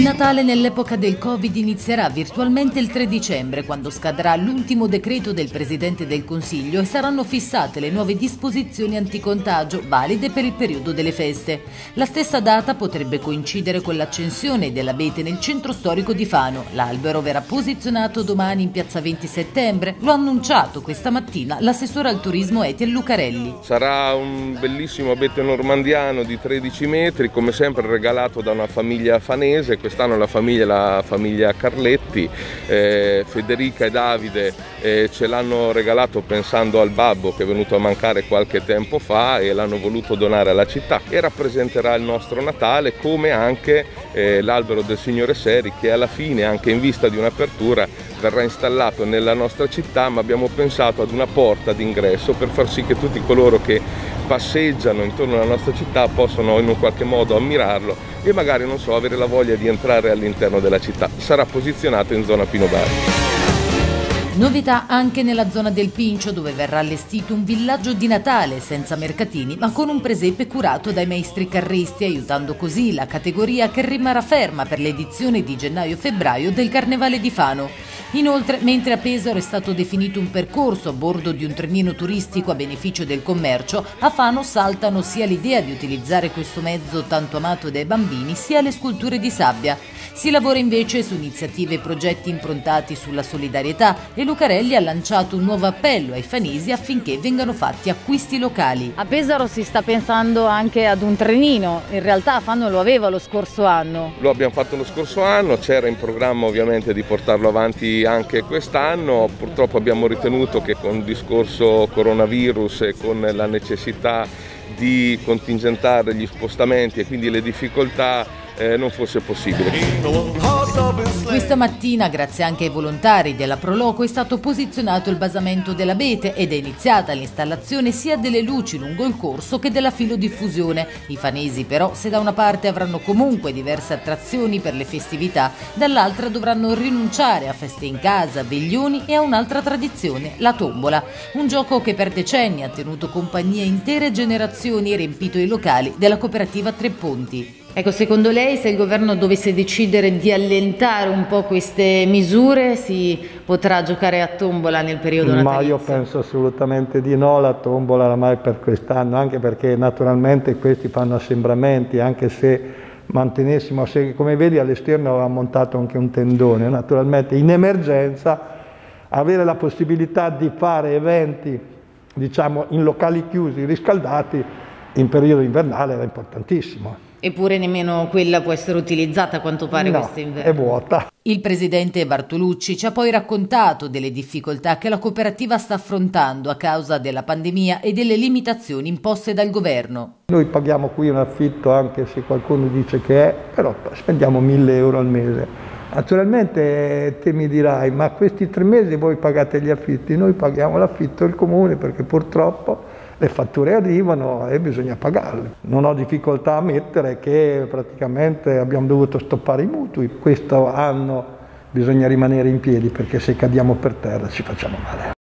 Il Natale nell'epoca del Covid inizierà virtualmente il 3 dicembre, quando scadrà l'ultimo decreto del Presidente del Consiglio e saranno fissate le nuove disposizioni anticontagio valide per il periodo delle feste. La stessa data potrebbe coincidere con l'accensione dell'abete nel centro storico di Fano. L'albero verrà posizionato domani in piazza 20 settembre. Lo ha annunciato questa mattina l'assessore al turismo Etienne Lucarelli. Sarà un bellissimo abete normandiano di 13 metri, come sempre regalato da una famiglia fanese. Quest'anno la famiglia Carletti, Federica e Davide ce l'hanno regalato pensando al babbo che è venuto a mancare qualche tempo fa e l'hanno voluto donare alla città, e rappresenterà il nostro Natale, come anche l'albero del Signore Seri, che alla fine, anche in vista di un'apertura, verrà installato nella nostra città, ma abbiamo pensato ad una porta d'ingresso per far sì che tutti coloro che passeggiano intorno alla nostra città possano in un qualche modo ammirarlo e magari, non so, avere la voglia di entrare all'interno della città. Sarà posizionato in zona Pino Bar. Novità anche nella zona del Pincio, dove verrà allestito un villaggio di Natale senza mercatini, ma con un presepe curato dai maestri carristi, aiutando così la categoria che rimarrà ferma per l'edizione di gennaio-febbraio del Carnevale di Fano. Inoltre, mentre a Pesaro è stato definito un percorso a bordo di un trenino turistico a beneficio del commercio, a Fano saltano sia l'idea di utilizzare questo mezzo tanto amato dai bambini, sia le sculture di sabbia. Si lavora invece su iniziative e progetti improntati sulla solidarietà e Lucarelli ha lanciato un nuovo appello ai fanesi affinché vengano fatti acquisti locali. A Pesaro si sta pensando anche ad un trenino, in realtà Fano lo aveva lo scorso anno. Lo abbiamo fatto lo scorso anno, c'era in programma ovviamente di portarlo avanti anche quest'anno. Purtroppo abbiamo ritenuto che con il discorso coronavirus e con la necessità di contingentare gli spostamenti e quindi le difficoltà non fosse possibile. Questa mattina, grazie anche ai volontari della Proloco, è stato posizionato il basamento dell'abete ed è iniziata l'installazione sia delle luci lungo il corso che della filodiffusione. I fanesi però, se da una parte avranno comunque diverse attrazioni per le festività, dall'altra dovranno rinunciare a feste in casa, veglioni e a un'altra tradizione, la tombola. Un gioco che per decenni ha tenuto compagnia intere generazioni e riempito i locali della cooperativa Tre Ponti. Ecco, secondo lei, se il governo dovesse decidere di allentare un po' queste misure, si potrà giocare a tombola nel periodo natalizio? Ma io penso assolutamente di no, la tombola oramai per quest'anno, anche perché naturalmente questi fanno assembramenti, anche se mantenessimo, come vedi all'esterno aveva montato anche un tendone, naturalmente in emergenza avere la possibilità di fare eventi, diciamo, in locali chiusi, riscaldati, in periodo invernale era importantissimo. Eppure nemmeno quella può essere utilizzata a quanto pare quest'inverno. È vuota. Il presidente Bartolucci ci ha poi raccontato delle difficoltà che la cooperativa sta affrontando a causa della pandemia e delle limitazioni imposte dal governo. Noi paghiamo qui un affitto, anche se qualcuno dice che è, però spendiamo 1.000 euro al mese. Naturalmente te mi dirai, ma questi 3 mesi voi pagate gli affitti? Noi paghiamo l'affitto il comune perché purtroppo le fatture arrivano e bisogna pagarle. Non ho difficoltà a ammettere che praticamente abbiamo dovuto stoppare i mutui. Questo anno bisogna rimanere in piedi perché se cadiamo per terra ci facciamo male.